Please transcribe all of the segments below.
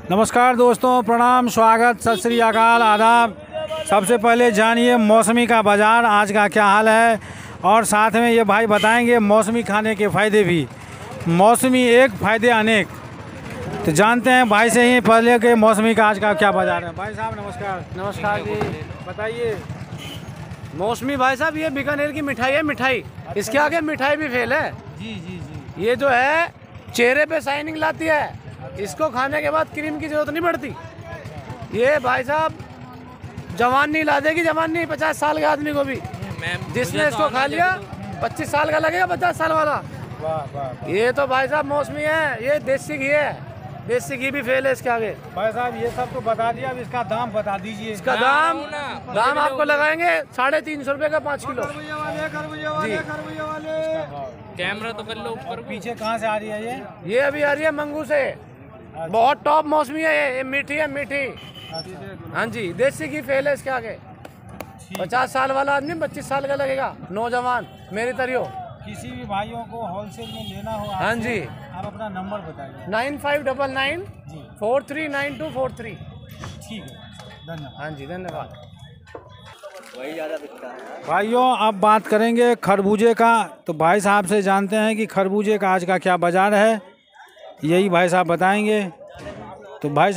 नमस्कार दोस्तों, प्रणाम, स्वागत, सत श्री अकाल, आदाब। सबसे पहले जानिए मौसमी का बाज़ार आज का क्या हाल है, और साथ में ये भाई बताएंगे मौसमी खाने के फ़ायदे भी। मौसमी एक, फ़ायदे अनेक। तो जानते हैं भाई से ही पहले के मौसमी का आज का क्या बाज़ार है। भाई साहब नमस्कार। नमस्कार जी, बताइए। मौसमी भाई साहब ये बीकानेर की मिठाई है। मिठाई इसके आगे मिठाई भी फेल है। जी जी जी। ये जो है चेहरे पे शाइनिंग लाती है। इसको खाने के बाद क्रीम की जरूरत नहीं पड़ती। ये भाई साहब जवान नहीं ला देगी, जवान नहीं 50 साल के आदमी को भी। जिसने इसको खा लिया 25 साल का लगेगा 50 साल वाला। ये तो भाई साहब मौसमी है। ये देसी घी है, देसी घी भी फेल है इसके आगे। भाई साहब ये सब तो बता दिया, अब इसका दाम बता दीजिए। इसका दाम आपको लगाएंगे 350 रुपये का 5 किलो। जी कैमरा तो कर लो ऊपर। पीछे कहाँ से आ रही है ये अभी आ रही है मंगू से। बहुत टॉप मौसमी है ये मीठी है, मीठी। हाँ जी, देसी घी फेल है इसके आगे। 50 साल वाला आदमी 25 साल का लगेगा, नौजवान मेरी तरियो। किसी भी भाइयों को होलसेल में लेना हो हाँ जी, आप अपना नंबर बताइए। 9599 439243। ठीक है, धन्यवाद। हाँ जी, धन्यवाद। वही ज़्यादा बिकता है। भाइयों अब बात करेंगे खरबूजे का। तो भाई साहब से जानते हैं कि खरबूजे का आज का क्या बाज़ार है, यही भाई साहब बताएंगे। तो भाई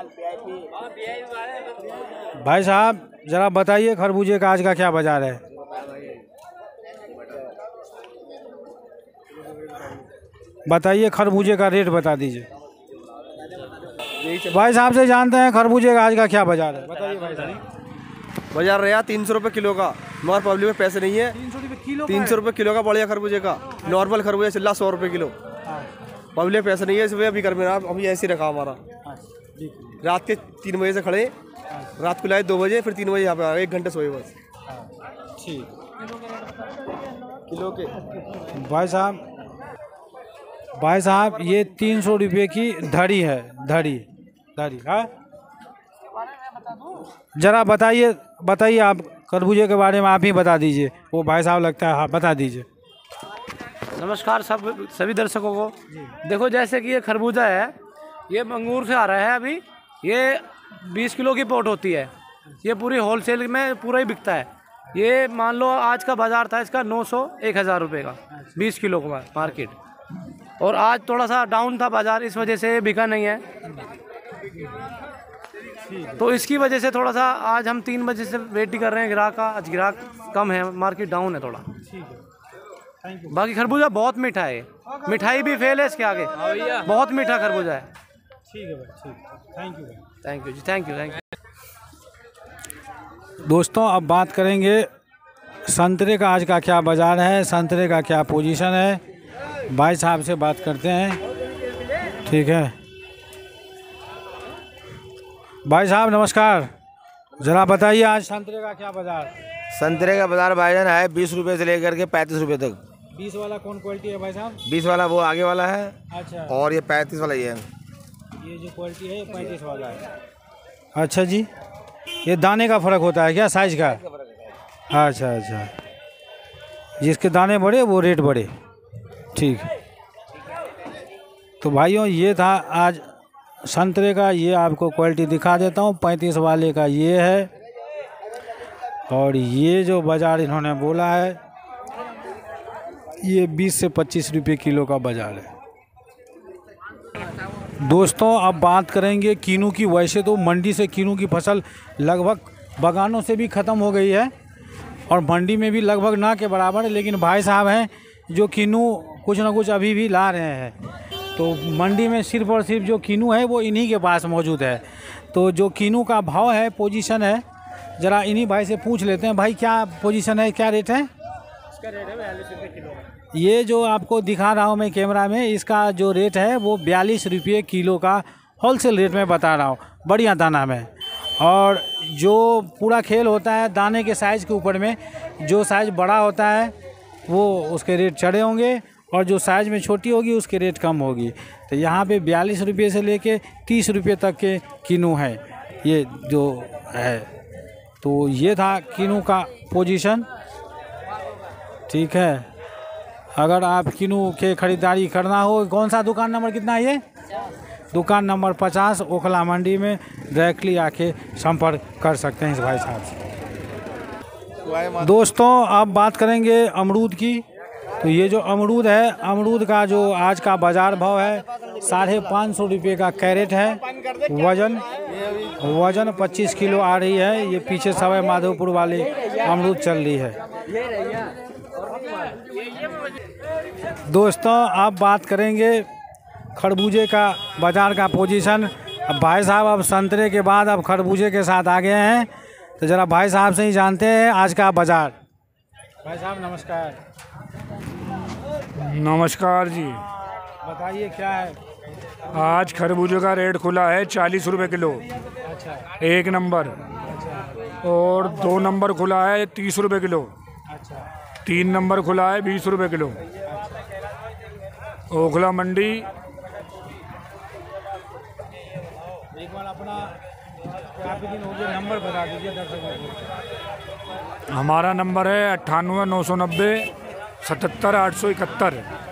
साहब ज़रा बताइए खरबूजे का आज का क्या बाज़ार है। बताइए खरबूजे का रेट बता दीजिए। भाई साहब से जानते हैं खरबूजे का आज का क्या बाज़ार है, बताइए भाई साहब। बाजार रहा 300 रुपये किलो का, मगर पब्लिक में पैसे नहीं है। 300 रुपये किलो। 300 रुपये किलो का बढ़िया खरबूजे का। नॉर्मल खरबूजा चिल्ला 100 रुपये किलो। पब्लिक पैसे नहीं है, इस वजह अभी कर में अभी ऐसे ही रखा हमारा। रात के 3 बजे से खड़े, रात को लाए 2 बजे, फिर 3 बजे यहाँ पे आ गए, 1 घंटे सोए बस। ठीक। किलो के भाई साहब ये 300 रुपये की धड़ी है। धड़ी हाँ, जरा बताइए आप खरबूजे के बारे में, आप ही बता दीजिए। वो भाई साहब लगता है, हाँ बता दीजिए। नमस्कार सभी दर्शकों को। देखो जैसे कि ये खरबूजा है, ये मंगूर से आ रहा है। अभी ये 20 किलो की पोट होती है। ये पूरी होलसेल में पूरा ही बिकता है। ये मान लो आज का बाज़ार था इसका 900-1000 रुपये का, 20 किलो का मार्केट। और आज थोड़ा सा डाउन था बाज़ार, इस वजह से बिका नहीं है। तो इसकी वजह से थोड़ा सा आज हम 3 बजे से वेट ही कर रहे हैं ग्राहक का। आज ग्राहक कम है, मार्केट डाउन है थोड़ा। बाकी खरबूजा बहुत मीठा है, मिठाई भी फेल है इसके आगे। बहुत मीठा खरबूजा है। ठीक है भाई, ठीक, थैंक यू भाई। Thank you ji, thank you. दोस्तों अब बात करेंगे संतरे का आज का क्या बाज़ार है, संतरे का क्या पोजीशन है। भाई साहब से बात करते हैं, ठीक है। भाई साहब नमस्कार, ज़रा बताइए आज संतरे का क्या बाज़ार। संतरे का बाजार भाईजान है 20 रुपये से लेकर के 35 रुपये तक। 20 वाला कौन क्वालिटी है भाई साहब? 20 वाला वो आगे वाला है। अच्छा, और ये 35 वाला ये है। ये जो क्वालिटी है 35 वाला है। अच्छा जी, ये दाने का फ़र्क होता है क्या, साइज का? अच्छा, जिसके दाने बड़े वो रेट बड़े। ठीक। तो भाइयों ये था आज संतरे का। ये आपको क्वालिटी दिखा देता हूँ। 35 वाले का ये है, और ये जो बाज़ार इन्होंने बोला है ये 20 से 25 रुपये किलो का बाज़ार है। दोस्तों अब बात करेंगे कीनू की। वैसे तो मंडी से कीनू की फसल लगभग बागानों से भी ख़त्म हो गई है, और मंडी में भी लगभग ना के बराबर है। लेकिन भाई साहब हैं जो कीनू कुछ ना कुछ अभी भी ला रहे हैं। तो मंडी में सिर्फ और सिर्फ जो कीनू है वो इन्हीं के पास मौजूद है। तो जो कीनू का भाव है, पोजीशन है, ज़रा इन्हीं भाई से पूछ लेते हैं। भाई क्या पोजीशन है, क्या रेट है? इसका रेट है 42 रुपये किलो। ये जो आपको दिखा रहा हूँ मैं कैमरा में, इसका जो रेट है वो 42 रुपये किलो का होलसेल रेट में बता रहा हूँ, बढ़िया दाना में। और जो पूरा खेल होता है दाने के साइज़ के ऊपर में, जो साइज़ बड़ा होता है वो उसके रेट चढ़े होंगे, और जो साइज़ में छोटी होगी उसके रेट कम होगी। तो यहाँ पे 42 रुपये से लेके 30 रुपये तक के कीनू है ये जो है। तो ये था कीनू का पोजीशन, ठीक है। अगर आप कीनू के ख़रीदारी करना हो, कौन सा दुकान नंबर कितना है ये? दुकान नंबर 50 ओखला मंडी में डायरेक्टली आके संपर्क कर सकते हैं इस भाई साहब से। दोस्तों अब बात करेंगे अमरूद की। तो ये जो अमरूद है, अमरूद का जो आज का बाज़ार भाव है 550 रुपये का कैरेट है। वजन 25 किलो आ रही है। ये पीछे सवाई माधोपुर वाली अमरूद चल रही है। दोस्तों अब बात करेंगे खरबूजे का बाज़ार का पोजीशन। अब भाई साहब अब संतरे के बाद अब खरबूजे के साथ आ गए हैं, तो ज़रा भाई साहब से ही जानते हैं आज का बाज़ार। भाई साहब नमस्कार। नमस्कार जी। बताइए क्या है आज खरबूजे का रेट खुला है 40 रुपये किलो। अच्छा 1 नंबर। अच्छा और 2 नंबर खुला है 30 रुपये किलो। अच्छा 3 नंबर खुला है 20 रुपये किलो। ओखला मंडी। एक बार अपना काफ़ी दिन हो गया, नंबर बता दीजिए दर्शकों को। हमारा नंबर है 98 990 77 871।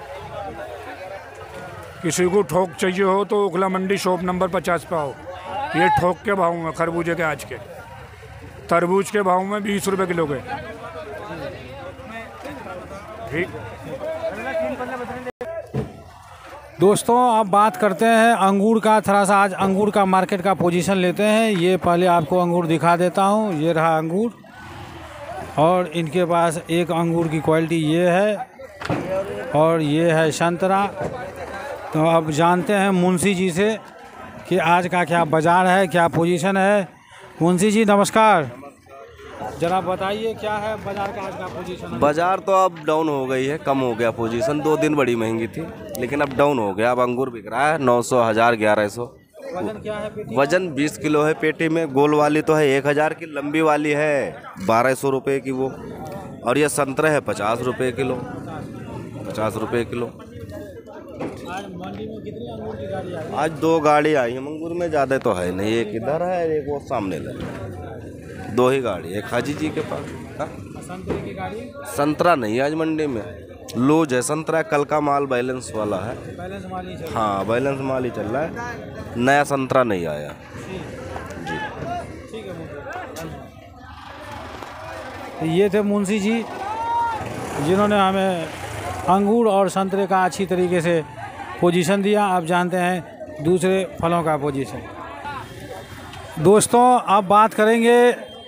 किसी को ठोक चाहिए हो तो ओखला मंडी शॉप नंबर 50 पे आओ। ये ठोक के भाव में खरबूजे के आज के, तरबूज के भाव में 20 रुपये किलो के। ठीक। दोस्तों अब बात करते हैं अंगूर का। थोड़ा सा आज अंगूर का मार्केट का पोजीशन लेते हैं। ये पहले आपको अंगूर दिखा देता हूँ। ये रहा अंगूर, और इनके पास एक अंगूर की क्वालिटी ये है, और ये है संतरा। तो अब जानते हैं मुंशी जी से कि आज का क्या बाज़ार है, क्या पोजीशन है। मुंशी जी नमस्कार। जरा बताइए क्या है बाज़ार का आज का पोजीशन। बाजार तो अब डाउन हो गई है, कम हो गया पोजीशन। 2 दिन बड़ी महंगी थी लेकिन अब डाउन हो गया। अब अंगूर बिक रहा है 900, 1000, 1100। वजन क्या है पेटी? वजन 20 किलो है पेटी में। गोल वाली तो है 1000 की, लंबी वाली है 1200 रुपये की वो। और ये संतरा है 50 रुपये किलो। 50 रुपये किलो। आज मंडी में कितनी अंगूर की गाड़ी आई? आज 2 गाड़ी आई है अंगूर में, ज़्यादा तो है नहीं। एक इधर है, एक वो सामने लगे। 2 ही गाड़ी, एक हाजी जी के पास। संतरे की गाड़ी? संतरा नहीं आज मंडी में, लूज है संतरा। कल का माल बैलेंस वाला है। बैलेंस माल ही चल। हाँ बैलेंस माल ही चल रहा है, नया संतरा नहीं आया जी। ठीक है। तो ये थे मुंशी जी जिन्होंने हमें अंगूर और संतरे का अच्छी तरीके से पोजीशन दिया। अब जानते हैं दूसरे फलों का पोजीशन। दोस्तों अब बात करेंगे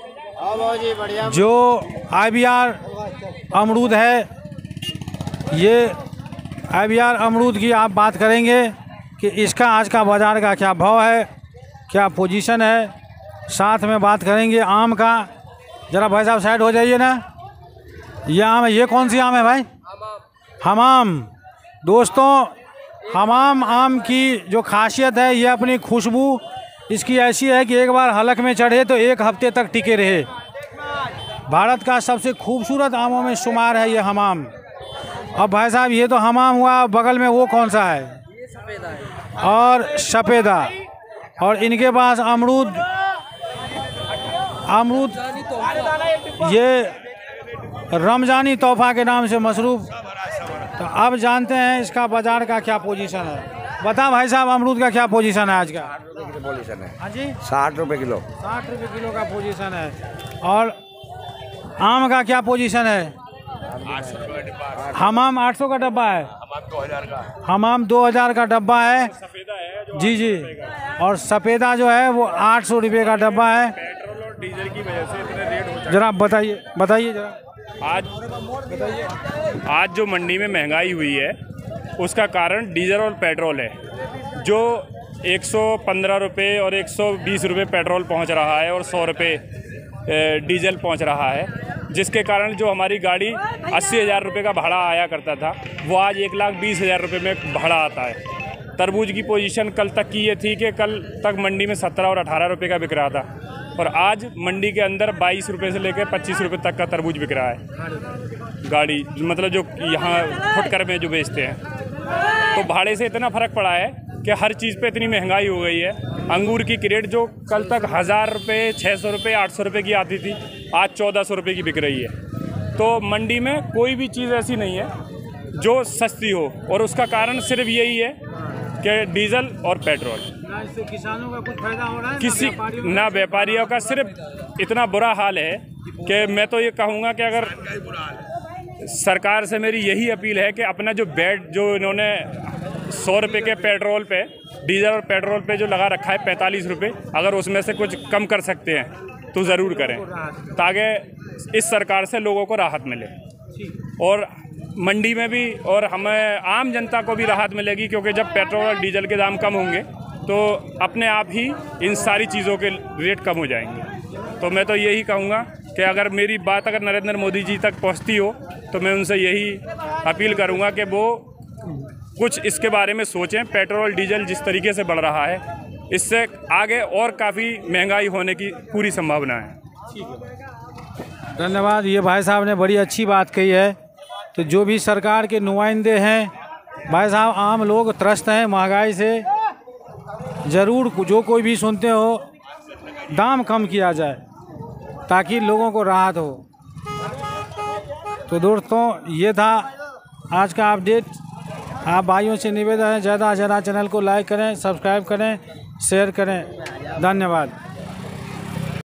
जो IBR अमरूद है। ये IBR अमरूद की आप बात करेंगे कि इसका आज का बाज़ार का क्या भाव है, क्या पोजीशन है। साथ में बात करेंगे आम का। ज़रा भाई साहब साइड हो जाइए ना। ये आम है, ये कौन सी आम है भाई? हमाम। दोस्तों हमाम आम की जो खासियत है, ये अपनी खुशबू इसकी ऐसी है कि एक बार हलक में चढ़े तो 1 हफ्ते तक टिके रहे। भारत का सबसे खूबसूरत आमों में शुमार है ये हमाम। अब भाई साहब ये तो हमाम हुआ, बगल में वो कौन सा है? और सफ़ेदा। और इनके पास अमरूद ये रमजानी तोहफा के नाम से मशरूफ। तो अब जानते हैं इसका बाज़ार का क्या पोजीशन है। बता भाई साहब अमरूद का क्या पोजीशन है आज का? पोजीशन है हाँ जी 60 रुपये किलो। 60 रुपये किलो का पोजीशन है। और आम का क्या पोजीशन है? हमाम 800 का डब्बा है। हमाम 2000 का डब्बा है जी जी। और सफ़ेदा जो है वो 800 रुपये का डब्बा है। पेट्रोल और डीजल की वजह से इतने रेट हो जरा बताइए जरा। आज जो मंडी में महंगाई हुई है उसका कारण डीजल और पेट्रोल है। जो 115 रुपये और 120 रुपये पेट्रोल पहुंच रहा है और 100 रुपये डीजल पहुंच रहा है, जिसके कारण जो हमारी गाड़ी 80,000 रुपये का भाड़ा आया करता था वो आज 1,20,000 रुपये में भाड़ा आता है। तरबूज की पोजीशन कल तक की ये थी कि कल तक मंडी में 17 और 18 रुपये का बिक रहा था, और आज मंडी के अंदर 22 रुपये से लेकर 25 रुपये तक का तरबूज बिक रहा है। गाड़ी मतलब जो यहाँ फुटकर में जो बेचते हैं, तो भाड़े से इतना फ़र्क पड़ा है कि हर चीज़ पे इतनी महंगाई हो गई है। अंगूर की क्रेट जो कल तक 1000 रुपये, 600 रुपये, 800 रुपये की आती थी, आज 1400 रुपये की बिक रही है। तो मंडी में कोई भी चीज़ ऐसी नहीं है जो सस्ती हो, और उसका कारण सिर्फ यही है कि डीजल और पेट्रोल। ना इससे किसानों का कुछ फायदा हो रहा है किसी ना व्यापारियों का, सिर्फ इतना बुरा हाल है कि मैं तो ये कहूँगा कि अगर सरकार से मेरी यही अपील है कि अपना जो बेड जो इन्होंने 100 रुपये के पेट्रोल पे, डीजल और पेट्रोल पे जो लगा रखा है 45 रुपये, अगर उसमें से कुछ कम कर सकते हैं तो ज़रूर करें, ताकि इस सरकार से लोगों को राहत मिले और मंडी में भी और हमें आम जनता को भी राहत मिलेगी, क्योंकि जब पेट्रोल और डीजल के दाम कम होंगे तो अपने आप ही इन सारी चीज़ों के रेट कम हो जाएंगे। तो मैं तो यही कहूँगा कि अगर मेरी बात अगर नरेंद्र मोदी जी तक पहुँचती हो तो मैं उनसे यही अपील करूँगा कि वो कुछ इसके बारे में सोचें। पेट्रोल डीजल जिस तरीके से बढ़ रहा है, इससे आगे और काफ़ी महंगाई होने की पूरी संभावना है। धन्यवाद। ये भाई साहब ने बड़ी अच्छी बात कही है। तो जो भी सरकार के नुमाइंदे हैं भाई साहब, आम लोग त्रस्त हैं महंगाई से, ज़रूर जो कोई भी सुनते हो दाम कम किया जाए ताकि लोगों को राहत हो। तो दोस्तों ये था आज का अपडेट। आप भाइयों से निवेदन है ज़्यादा से ज़्यादा चैनल को लाइक करें, सब्सक्राइब करें, शेयर करें। धन्यवाद।